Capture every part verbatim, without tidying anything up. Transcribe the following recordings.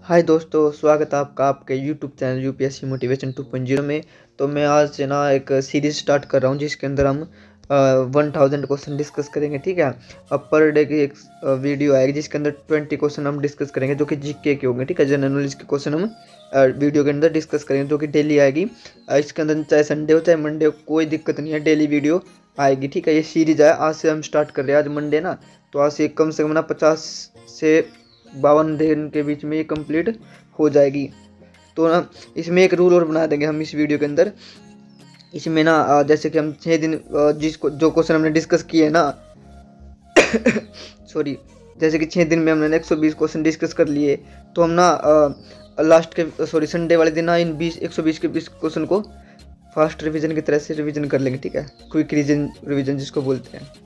हाय दोस्तों, स्वागत है आपका आपके YouTube channel UPSC motivation two point zero में। तो मैं आज से ना एक सीरीज़ स्टार्ट कर रहा हूँ जिसके अंदर हम वन थाउजेंड क्वेश्चन डिस्कस करेंगे। ठीक है, अब पर डे की एक वीडियो आएगी जिसके अंदर ट्वेंटी क्वेश्चन हम डिस्कस करेंगे जो कि जीके के होंगे। ठीक है, जनरल नॉलेज के क्वेश्चन हम वीडियो के अंदर डिस्कस करेंगे जो कि डेली आएगी। इसके अंदर चाहे संडे हो चाहे मंडे हो, कोई दिक्कत नहीं है, डेली वीडियो आएगी। ठीक है, ये सीरीज है, आज से हम स्टार्ट कर रहे हैं। आज मंडे ना, तो आज से कम से कम ना पचास से बावन दिन के बीच में ये कंप्लीट हो जाएगी। तो ना इसमें एक रूल और बना देंगे हम इस वीडियो के अंदर। इसमें ना जैसे कि हम छः दिन जिसको जो क्वेश्चन हमने डिस्कस किए ना सॉरी जैसे कि छः दिन में हमने एक सौ बीस क्वेश्चन डिस्कस कर लिए, तो हम ना लास्ट के सॉरी संडे वाले दिन ना इन बीस एक सौ बीस के बीस क्वेश्चन को फास्ट रिवीजन की तरह से रिवीजन कर लेंगे। ठीक है, क्विक रिवीजन रिवीजन जिसको बोलते हैं।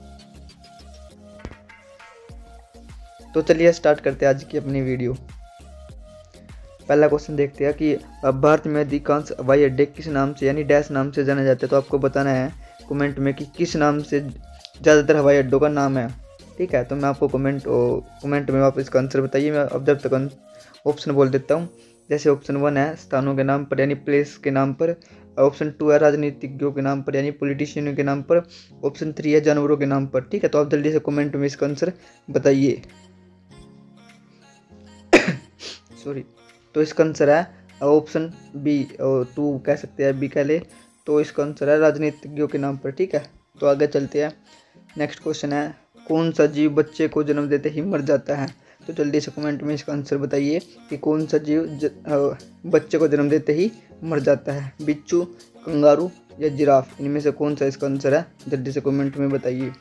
तो चलिए स्टार्ट करते हैं आज की अपनी वीडियो। पहला क्वेश्चन देखते हैं कि भारत में अधिकांश हवाई अड्डे किस नाम से यानी डैश नाम से जाने जाते हैं। तो आपको बताना है कमेंट में कि किस नाम से ज़्यादातर हवाई अड्डों का नाम है। ठीक है, तो मैं आपको कमेंट कमेंट में आप इसका आंसर बताइए। मैं अब जब तक ऑप्शन बोल देता हूँ। जैसे ऑप्शन वन है स्थानों के नाम पर यानी प्लेस के नाम पर। ऑप्शन टू है राजनीतिज्ञों के नाम पर यानी पॉलिटिशियनों के नाम पर। ऑप्शन थ्री है जानवरों के नाम पर। ठीक है, तो आप जल्दी से कमेंट में इसका आंसर बताइए। सॉरी तो इसका आंसर है ऑप्शन बी, टू कह सकते हैं, बी कह ले। तो इसका आंसर है राजनीतिज्ञों के नाम पर। ठीक है, तो आगे चलते हैं। नेक्स्ट क्वेश्चन है कौन सा जीव बच्चे को जन्म देते ही मर जाता है। तो जल्दी से कमेंट में इसका आंसर बताइए कि कौन सा जीव ज, बच्चे को जन्म देते ही मर जाता है। बिच्छू, कंगारू या जिराफ, इनमें से कौन सा इसका आंसर है, जल्दी से कमेंट में बताइए।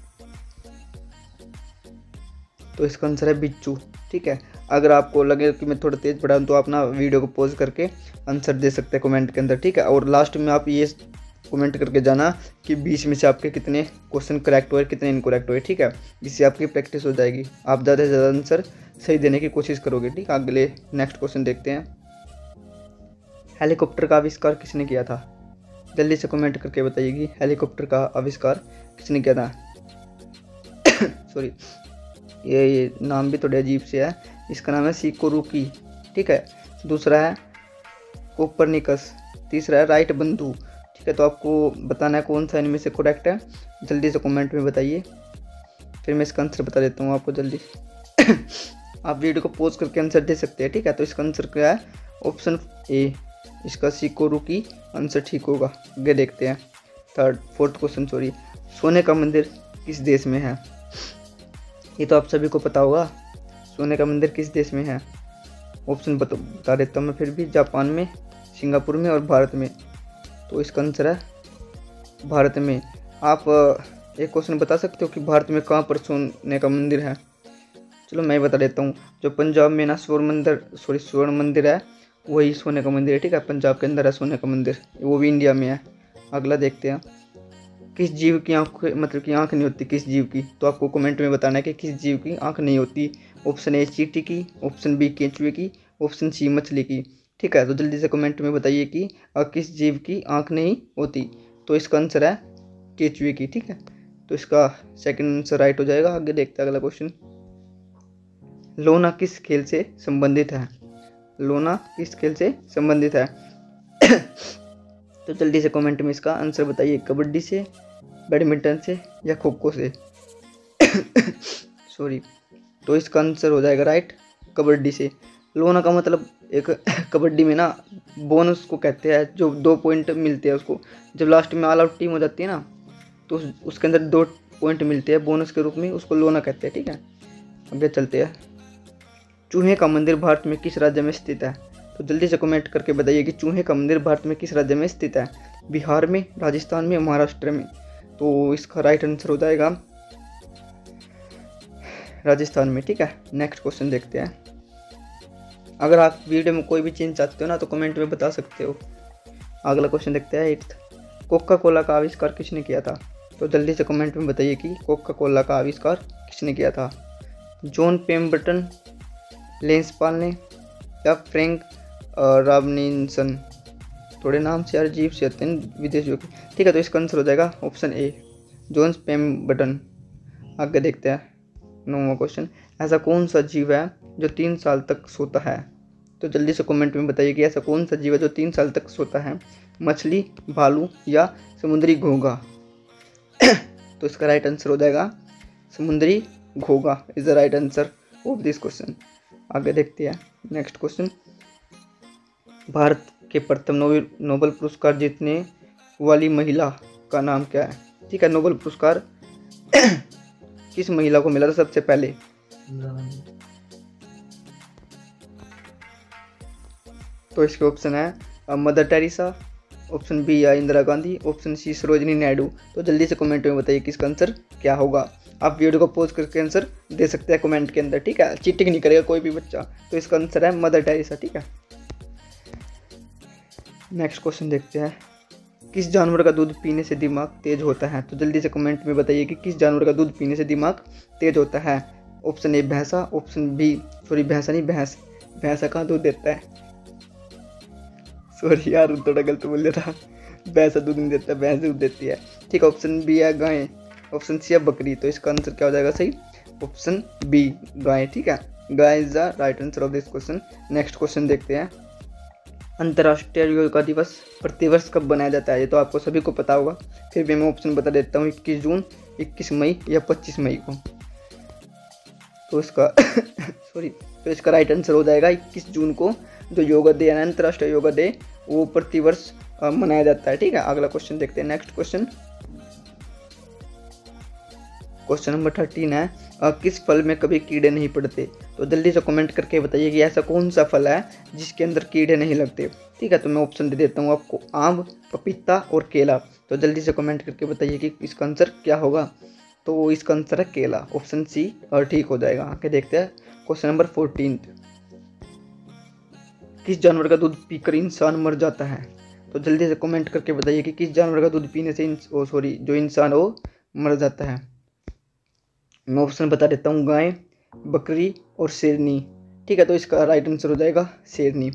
तो इसका आंसर है बिच्छू। ठीक है, अगर आपको लगे कि मैं थोड़ा तेज़ पढ़ाऊँ तो आप ना वीडियो को पॉज करके आंसर दे सकते हैं कमेंट के अंदर। ठीक है, और लास्ट में आप ये कमेंट करके जाना कि बीस में से आपके कितने क्वेश्चन करेक्ट हुए, कितने इनकरेक्ट हुए। ठीक है, इससे आपकी प्रैक्टिस हो जाएगी, आप ज़्यादा से ज़्यादा आंसर सही देने की कोशिश करोगे। ठीक है, अगले नेक्स्ट क्वेश्चन देखते हैं। हेलीकॉप्टर का आविष्कार किसने किया था। जल्दी से कमेंट करके बताइए कि हेलीकॉप्टर का आविष्कार किसने किया था। सॉरी ये, ये नाम भी थोड़े अजीब से है। इसका नाम है सिकोरुकी। ठीक है, दूसरा है कोपरनिकस, तीसरा है राइट बंधु। ठीक है, तो आपको बताना है कौन सा इनमें से करेक्ट है, जल्दी से कमेंट में बताइए। फिर मैं इसका आंसर बता देता हूँ आपको जल्दी। आप वीडियो को पॉज करके आंसर दे सकते हैं। ठीक है, तो इसका आंसर क्या है, ऑप्शन ए, इसका सिकोरुकी आंसर ठीक होगा। आगे देखते हैं थर्ड फोर्थ क्वेश्चन। सॉरी सोने का मंदिर किस देश में है। ये तो आप सभी को पता होगा, सोने का मंदिर किस देश में है। ऑप्शन बता बता देता हूँ मैं फिर भी, जापान में, सिंगापुर में और भारत में। तो इसका आंसर है भारत में। आप एक क्वेश्चन बता सकते हो कि भारत में कहाँ पर सोने का मंदिर है। चलो मैं बता देता हूँ, जो पंजाब में ना स्वर्ण मंदिर सॉरी स्वर्ण मंदिर है वही सोने का मंदिर है। ठीक है, पंजाब के अंदर है सोने का मंदिर, वो भी इंडिया में है। अगला देखते हैं किस जीव की आँख मतलब कि आँख नहीं होती किस जीव की। तो आपको कमेंट में बताना है कि किस जीव की आँख नहीं होती। ऑप्शन ए चींटी की, ऑप्शन बी केंचुए की, ऑप्शन सी मछली की। ठीक है, तो जल्दी से कमेंट में बताइए कि किस जीव की आँख नहीं होती। तो इसका आंसर है केंचुए की। ठीक है, तो इसका सेकंड आंसर राइट हो जाएगा। आगे देखते हैं अगला क्वेश्चन। लोना किस खेल से संबंधित है। लोना किस खेल से संबंधित है। तो जल्दी से कमेंट में इसका आंसर बताइए, कबड्डी से, बैडमिंटन से या खो खो से। सॉरी तो इसका आंसर हो जाएगा राइट, कबड्डी से। लोना का मतलब एक कबड्डी में ना बोनस को कहते हैं, जो दो पॉइंट मिलते हैं उसको। जब लास्ट में ऑल आउट टीम हो जाती है ना, तो उसके अंदर दो पॉइंट मिलते हैं बोनस के रूप में, उसको लोना कहते हैं। ठीक है, आगे चलते हैं। चूहे का मंदिर भारत में किस राज्य में स्थित है। तो जल्दी से कमेंट करके बताइए कि चूहे का मंदिर भारत में किस राज्य में स्थित है। बिहार में, राजस्थान में, महाराष्ट्र में। तो इसका राइट आंसर हो जाएगा राजस्थान में। ठीक है, नेक्स्ट क्वेश्चन देखते हैं। अगर आप वीडियो में कोई भी चेंज चाहते हो ना तो कमेंट में बता सकते हो। अगला क्वेश्चन देखते हैं एट्थ। कोका कोला का आविष्कार किसने किया था। तो जल्दी से कमेंट में बताइए कि कोका कोला का आविष्कार किसने किया था। जॉन पेम्बर्टन, लेंस पाल ने या फ्रैंक रॉबिन्सन। थोड़े नाम से यार अजीब से आते हैं विदेशियों के। ठीक है, तो इसका आंसर हो जाएगा ऑप्शन ए, जॉन पेम्बर्टन। आगे देखते हैं नौवां क्वेश्चन। ऐसा कौन सा जीव है जो तीन साल तक सोता है। तो जल्दी से कमेंट में बताइए कि ऐसा कौन सा जीव है जो तीन साल तक सोता है, मछली, भालू या समुद्री घोंघा। तो इसका राइट आंसर हो जाएगा समुद्री घोंघा is the right answer of this question. आगे देखते हैं नेक्स्ट क्वेश्चन। भारत के प्रथम नोबेल नोबेल पुरस्कार जीतने वाली महिला का नाम क्या है? ठीक है, नोबेल पुरस्कार किस महिला को मिला था सबसे पहले? तो इसके ऑप्शन है मदर टेरेसा, ऑप्शन बी या इंदिरा गांधी, ऑप्शन सी सरोजिनी नायडू। तो जल्दी से कमेंट में बताइए कि इसका आंसर क्या होगा। आप वीडियो को पॉज करके आंसर दे सकते हैं कमेंट के अंदर, ठीक है, चीटिंग नहीं करेगा कोई भी बच्चा। तो इसका आंसर है मदर टेरेसा, ठीक है। नेक्स्ट क्वेश्चन देखते हैं। किस जानवर का दूध पीने से दिमाग तेज होता है? तो जल्दी से कमेंट में बताइए कि किस जानवर का दूध पीने से दिमाग तेज होता है। ऑप्शन ए भैंसा, ऑप्शन बी सॉरी भैंसा नहीं भैंस, भैंसा कहाँ दूध देता है, सॉरी यार थोड़ा गलत बोल दिया था, भैंसा दूध नहीं देता, भैंस दूध देती है, ठीक है। ऑप्शन बी है गाय, ऑप्शन सी है बकरी। तो इसका आंसर क्या हो जाएगा सही? ऑप्शन बी गाय, ठीक है। गाय is the right answer of this question. Next question देखते हैं। अंतर्राष्ट्रीय योगा दिवस प्रतिवर्ष कब बनाया जाता है? ये तो आपको सभी को पता होगा, फिर भी मैं ऑप्शन बता देता हूँ, इक्कीस जून, इक्कीस मई या पच्चीस मई को। तो इसका सॉरी तो इसका राइट आंसर हो जाएगा इक्कीस जून को, जो योगा डे है, अंतर्राष्ट्रीय योगा डे, वो प्रतिवर्ष मनाया जाता है, ठीक है। अगला क्वेश्चन देखते हैं। Next question question number thirteen है। आ, किस फल में कभी कीड़े नहीं पड़ते? तो जल्दी से कमेंट करके बताइए कि ऐसा कौन सा फल है जिसके अंदर कीड़े नहीं लगते, ठीक है। तो मैं ऑप्शन दे देता हूँ आपको, आम, पपीता और केला। तो जल्दी से कमेंट करके बताइए कि इसका आंसर क्या होगा। तो इसका आंसर है केला, ऑप्शन सी और ठीक हो जाएगा। आगे देखते हैं क्वेश्चन नंबर फोर्टीन। किस जानवर का दूध पीकर इंसान मर जाता है? तो जल्दी से कमेंट करके बताइए कि किस जानवर का दूध पीने से ओ सॉरी जो इंसान वो मर जाता है। मैं ऑप्शन बता देता हूँ, गाय, बकरी और शेरनी, ठीक है। तो इसका राइट आंसर हो जाएगा शेरनी।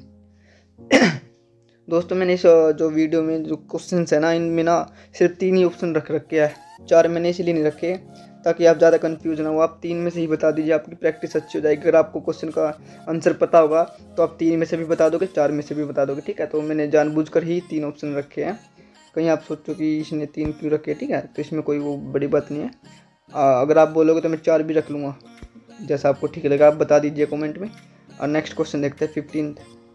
दोस्तों मैंने इस जो वीडियो में जो क्वेश्चन है ना, इनमें ना सिर्फ तीन ही ऑप्शन रख रखे हैं, चार मैंने इसलिए नहीं रखे ताकि आप ज़्यादा कंफ्यूज ना हो। आप तीन में से ही बता दीजिए, आपकी प्रैक्टिस अच्छी हो जाएगी। अगर आपको क्वेश्चन का आंसर पता होगा तो आप तीन में से भी बता दोगे, चार में से भी बता दोगे, ठीक है। तो मैंने जानबूझकर ही तीन ऑप्शन रखे हैं, कहीं आप सोचो कि इसने तीन क्यों रखे, ठीक है। तो इसमें कोई वो बड़ी बात नहीं है। आ, अगर आप बोलोगे तो मैं चार भी रख लूँगा, जैसा आपको ठीक लगेगा आप बता दीजिए कमेंट में। और नेक्स्ट क्वेश्चन देखते हैं फिफ्टीन।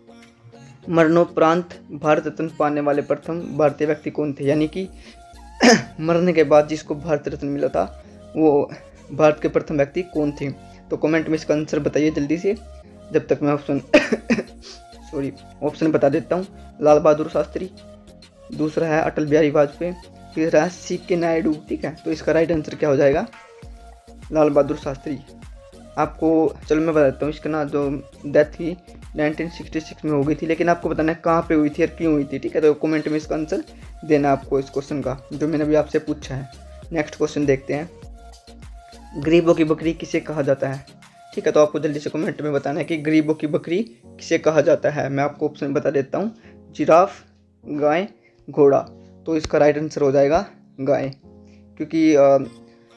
मरणोपरांत भारत रत्न पाने वाले प्रथम भारतीय व्यक्ति कौन थे? यानी कि मरने के बाद जिसको भारत रत्न मिला था वो भारत के प्रथम व्यक्ति कौन थे? तो कमेंट में इसका आंसर बताइए जल्दी से, जब तक मैं ऑप्शन सॉरी ऑप्शन बता देता हूँ। लाल बहादुर शास्त्री, दूसरा है अटल बिहारी वाजपेयी, तीसरा है सी के नायडू, ठीक है। तो इसका राइट आंसर क्या हो जाएगा? लाल बहादुर शास्त्री। आपको चलो मैं बता देता हूँ, इसका ना जो डेथ थी नाइनटीन सिक्सटी सिक्स में हो गई थी, लेकिन आपको बताना है कहाँ पे हुई थी और क्यों हुई थी, ठीक है। तो कमेंट में इसका आंसर देना आपको इस क्वेश्चन का जो मैंने अभी आपसे पूछा है। नेक्स्ट क्वेश्चन देखते हैं। गरीबों की बकरी किसे कहा जाता है? ठीक है, तो आपको जल्दी से कमेंट में बताना है कि गरीबों की बकरी किसे कहा जाता है। मैं आपको ऑप्शन बता देता हूँ, जिराफ, गाय, घोड़ा। तो इसका राइट आंसर हो जाएगा गाय, क्योंकि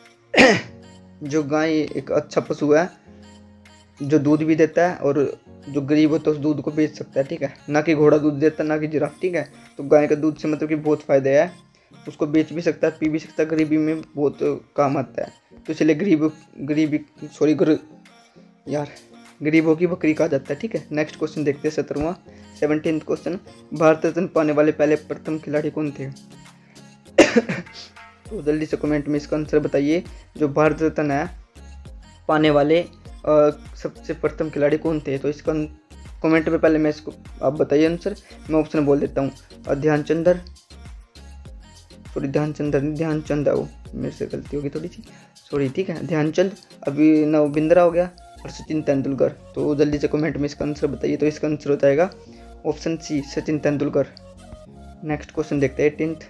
जो गाय एक अच्छा पशु है जो दूध भी देता है, और जो गरीब होता है उस दूध को बेच सकता है, ठीक है। ना कि घोड़ा दूध देता है, ना कि जिराफ, ठीक है। तो गाय का दूध से मतलब कि बहुत फ़ायदे है, उसको बेच भी सकता है, पी भी सकता है, गरीबी में बहुत काम आता है। तो इसलिए गरीब गरीबी सॉरी गर यार गरीबों की बकरी कहा जाता है, ठीक है। नेक्स्ट क्वेश्चन देखते हैं सत्रहवां सेवनटीन क्वेश्चन। भारत रत्न पाने वाले पहले प्रथम खिलाड़ी कौन थे? तो जल्दी से कमेंट में इसका आंसर बताइए, जो भारत रत्न है पाने वाले आ, सबसे प्रथम खिलाड़ी कौन थे? तो इसका कमेंट में पहले मैं इसको आप बताइए आंसर, मैं ऑप्शन बोल देता हूँ। ध्यानचंद सॉरी ध्यानचंद ध्यानचंद है वो, मेरे से गलती होगी थोड़ी सी, सॉरी, ठीक है। ध्यानचंद, अभिनव बिंद्रा हो गया, और सचिन तेंदुलकर। तो जल्दी से कमेंट में इसका आंसर बताइए। तो इसका आंसर हो जाएगा option C, Sachin Tendulkar. Next question देखते हैं एटीन्थ।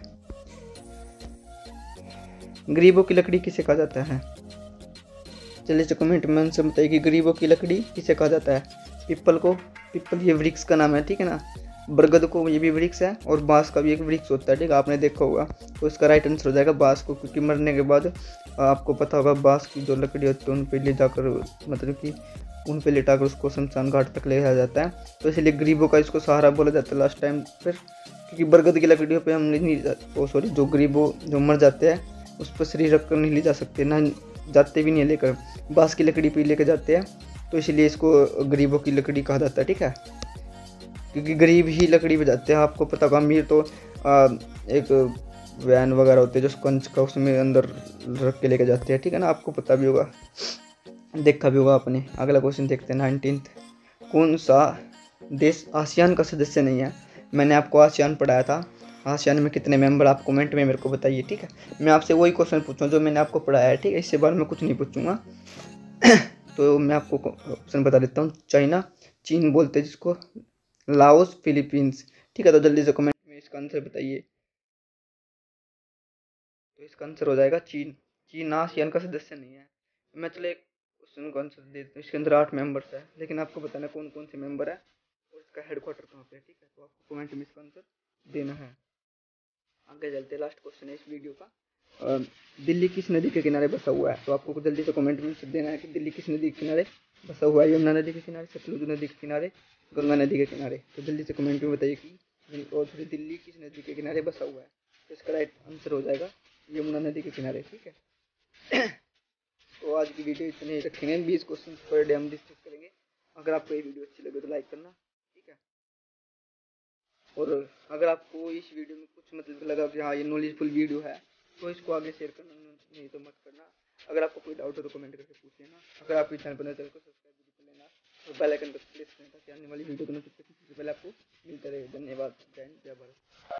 गरीबों की लकड़ी किसे कहा जाता है? चलिए से कमेंट में आंसर बताइए कि गरीबों की लकड़ी किसे कहा जाता है। पीपल को, पीपल ये वृक्ष का नाम है, ठीक है ना। बरगद को ये भी वृक्ष है, और बांस का भी एक वृक्ष होता है, ठीक है, आपने देखा होगा। तो इसका राइट आंसर हो जाएगा बांस को, क्योंकि मरने के बाद आपको पता होगा बांस की जो लकड़ी होती है उन पर ले जाकर मतलब कि उन पे लिटा कर उसको शमशान घाट तक ले जाया जाता है। तो इसलिए गरीबों का इसको सहारा बोला जाता है लास्ट टाइम फिर, क्योंकि बरगद की लकड़ियों पे हम नहीं जा ओ सॉरी जो गरीबों जो मर जाते हैं उस पर शरीर रख कर नहीं ले जा सकते, ना जाते भी नहीं है लेकर, बाँस की लकड़ी पे लेकर जाते हैं। तो इसलिए इसको गरीबों की लकड़ी कहा जाता है, ठीक है, क्योंकि गरीब ही लकड़ी पे जाते हैं। आपको पता होगा अमीर तो आ, एक वैन वगैरह होते हैं जो कंच का उसमें अंदर रख के लेके जाते हैं, ठीक है ना, आपको पता भी होगा, देखा भी होगा आपने। अगला क्वेश्चन देखते हैं नाइनटीन। कौन सा देश आसियान का सदस्य नहीं है? मैंने आपको आसियान पढ़ाया था, आसियान में कितने मेंबर, आप कमेंट में मेरे को बताइए, ठीक है। मैं आपसे वही क्वेश्चन पूछूँ जो मैंने आपको पढ़ाया है, ठीक है, इससे बार मैं कुछ नहीं पूछूंगा। तो मैं आपको ऑप्शन बता देता हूँ। चाइना, चीन बोलते हैं जिसको, लाओस, फिलीपींस, ठीक है। तो जल्दी से कमेंट में इसका आंसर बताइए। तो इसका आंसर हो जाएगा चीन। चीन आसियान का सदस्य नहीं है। मैं चले एक क्वेश्चन का आंसर देता हूँ। इसके अंदर आठ मेंबर्स है, लेकिन आपको बताना कौन कौन से मेंबर है और इसका हेडक्वार्टर कहाँ पे है, ठीक है। तो आपको कमेंट में इसका आंसर देना है। आगे चलते हैं, लास्ट क्वेश्चन है इस वीडियो का। अ, दिल्ली किस नदी के किनारे बसा हुआ है? तो आपको जल्दी से कमेंट में आंसर देना है कि दिल्ली किस नदी के किनारे बसा हुआ है। यमुना नदी के किनारे, सतलुज नदी के किनारे, गंगा नदी के किनारे। तो जल्दी से कमेंट में बताइए कि और फिर दिल्ली किस नदी के किनारे बसा हुआ है? तो इसका राइट आंसर हो जाएगा यमुना नदी के किनारे, ठीक है। तो आज की वीडियो इतने ही रखेंगे, बीस क्वेश्चन पर डे हम डिस्कस करेंगे। अगर आपको ये वीडियो अच्छी लगे तो लाइक करना, ठीक है। और अगर आपको इस वीडियो में कुछ मतलब लगा कि हाँ ये नॉलेजफुल वीडियो है तो इसको आगे शेयर करना, नहीं तो मत करना। अगर आपको कोई डाउट हो तो कमेंट करके पूछ लेना। अगर आप इस चैनल पर नए चैनल को सब्सक्राइब जरूर कर लेना और बेल आइकन पर प्रेस करना ताकि आने वाली वीडियो को नोटिफिकेशन सबसे पहले आपको मिलता रहे। धन्यवाद। जय हिंद, जय भारत।